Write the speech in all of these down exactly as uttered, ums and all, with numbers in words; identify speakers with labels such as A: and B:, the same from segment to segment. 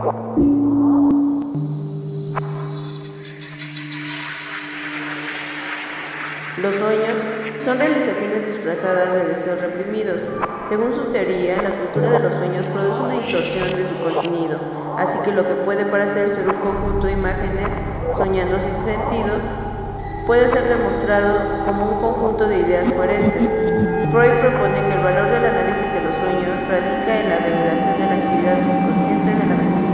A: Los sueños son realizaciones disfrazadas de deseos reprimidos. Según su teoría, la censura de los sueños produce una distorsión de su contenido, así que lo que puede parecer ser un conjunto de imágenes soñando sin sentido puede ser demostrado como un conjunto de ideas coherentes. Freud propone que el valor del análisis de los sueños radica en la revelación de la actividad subconsciente de la mente.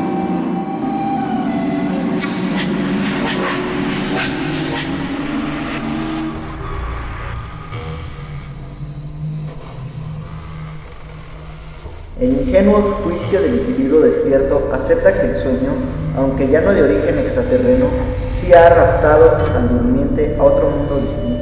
B: El ingenuo juicio del individuo despierto acepta que el sueño, aunque ya no de origen extraterreno, sí ha raptado al durmiente a otro mundo distinto.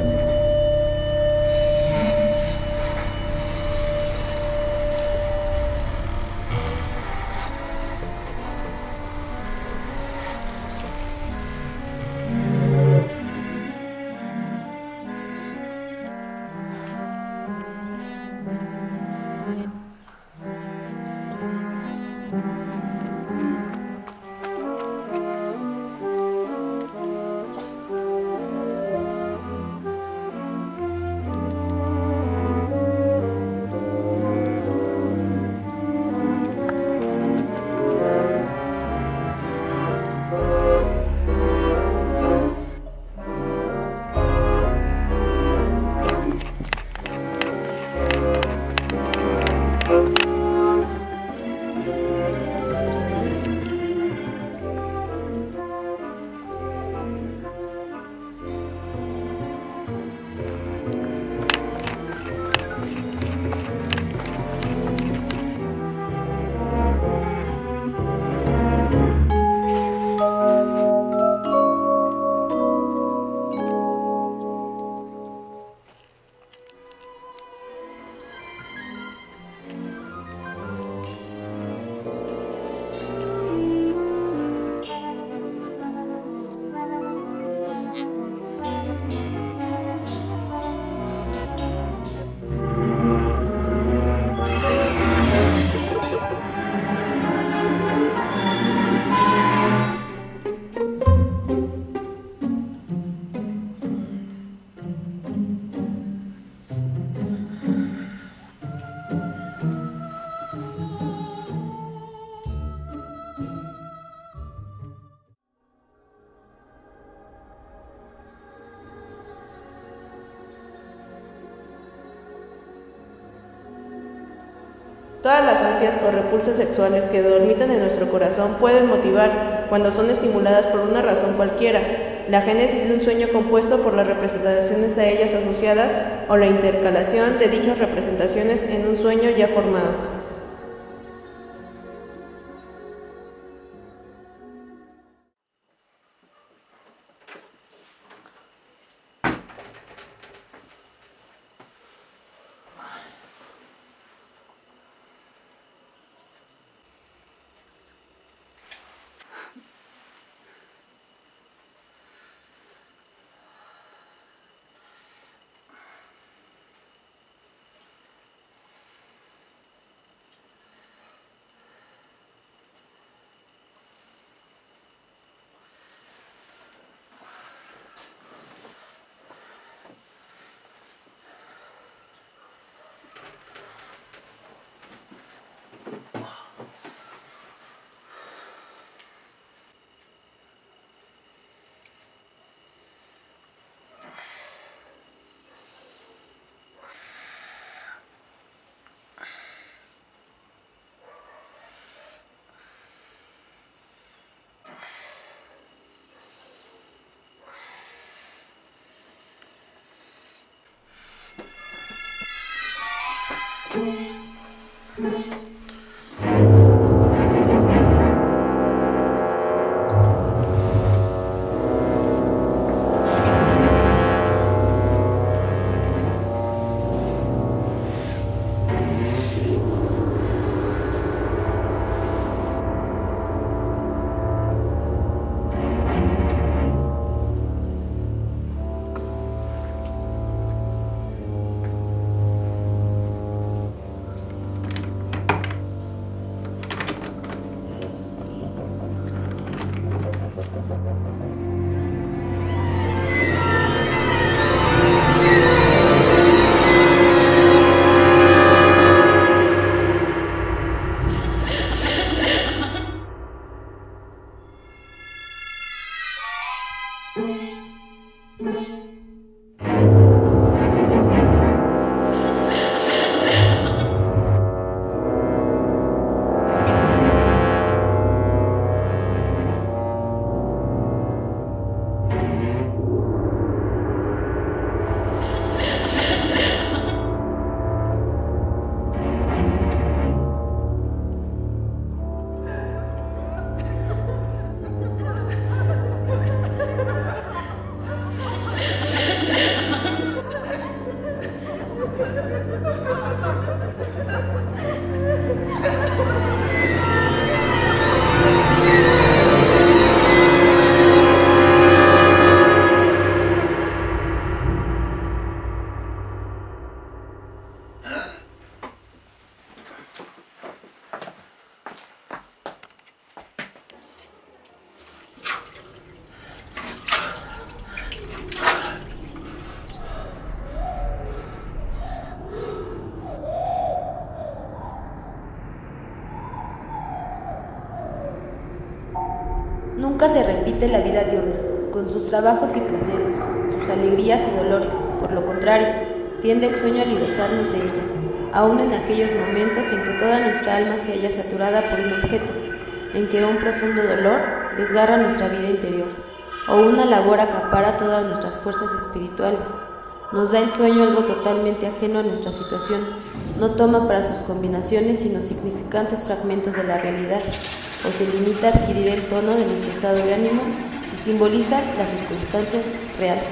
A: Todas las ansias o repulsas sexuales que dormitan en nuestro corazón pueden motivar cuando son estimuladas por una razón cualquiera, la génesis de un sueño compuesto por las representaciones a ellas asociadas o la intercalación de dichas representaciones en un sueño ya formado.
C: Nunca se repite la vida diurna, con sus trabajos y placeres, sus alegrías y dolores. Por lo contrario, tiende el sueño a libertarnos de ella, aun en aquellos momentos en que toda nuestra alma se halla saturada por un objeto, en que un profundo dolor desgarra nuestra vida interior, o una labor acapara todas nuestras fuerzas espirituales. Nos da el sueño algo totalmente ajeno a nuestra situación, no toma para sus combinaciones sino significantes fragmentos de la realidad, o se limita a adquirir el tono de nuestro estado de ánimo y simboliza las circunstancias reales.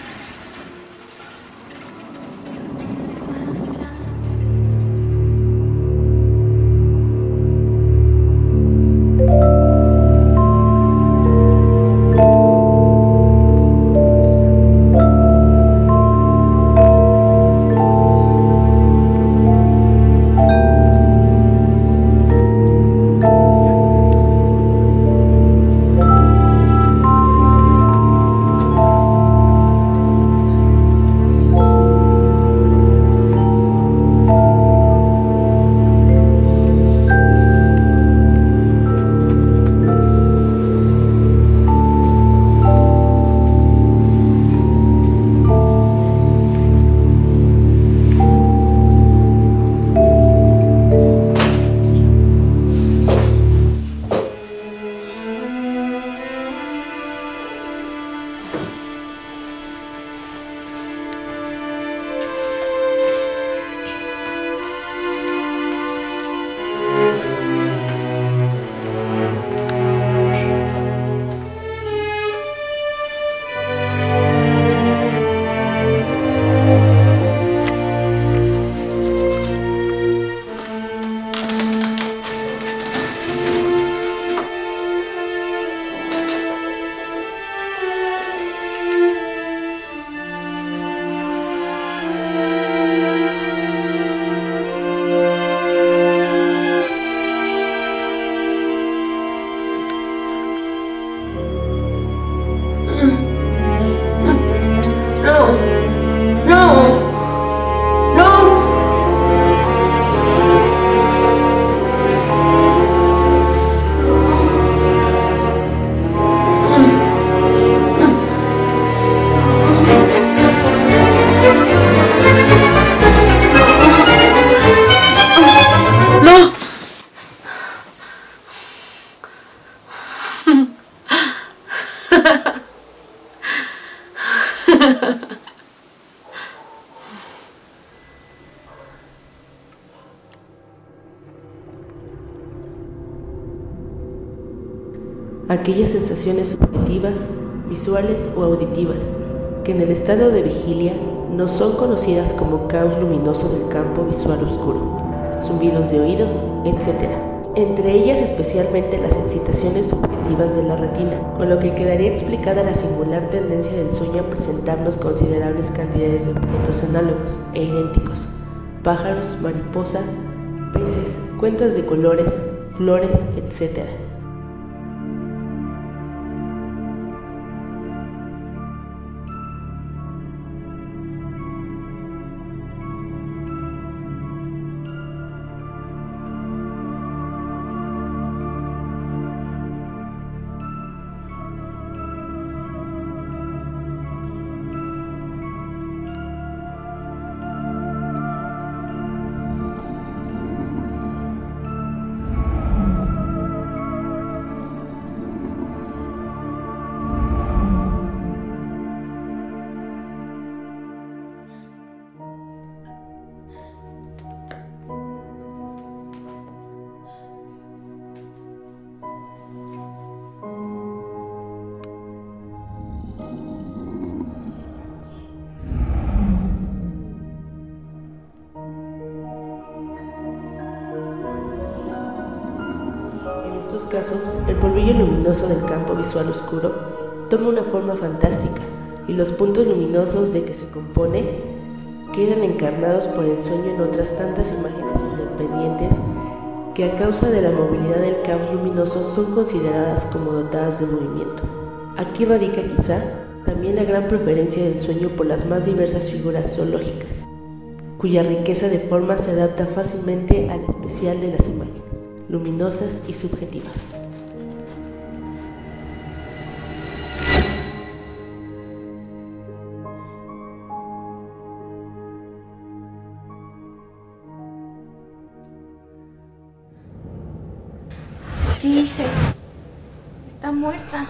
A: Aquellas sensaciones subjetivas, visuales o auditivas, que en el estado de vigilia no son conocidas como caos luminoso del campo visual oscuro, zumbidos de oídos, etcétera. Entre ellas especialmente las excitaciones subjetivas de la retina, con lo que quedaría explicada la singular tendencia del sueño a presentarnos considerables cantidades de objetos análogos e idénticos, pájaros, mariposas, peces, cuentas de colores, flores, etcétera. En estos casos, el polvillo luminoso del campo visual oscuro toma una forma fantástica y los puntos luminosos de que se compone quedan encarnados por el sueño en otras tantas imágenes independientes que a causa de la movilidad del caos luminoso son consideradas como dotadas de movimiento. Aquí radica quizá también la gran preferencia del sueño por las más diversas figuras zoológicas, cuya riqueza de forma se adapta fácilmente al especial de las imágenes luminosas y subjetivas.
D: ¿Qué hice? Está muerta.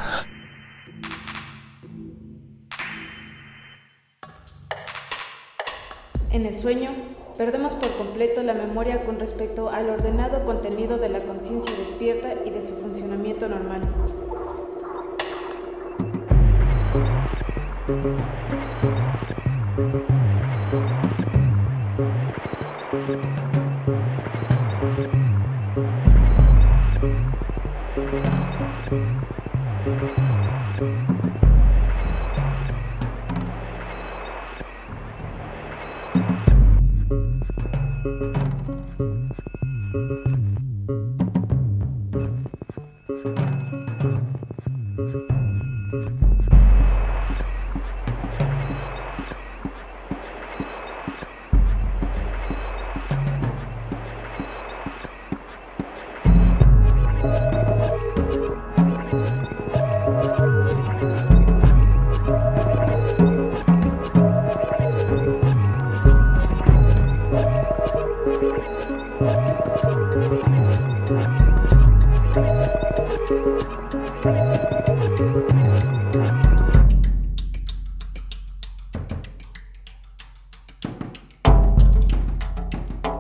E: En el sueño, perdemos por completo la memoria con respecto al ordenado contenido de la conciencia despierta y de su funcionamiento normal.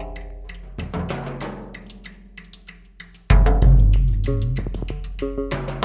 A: Thank you.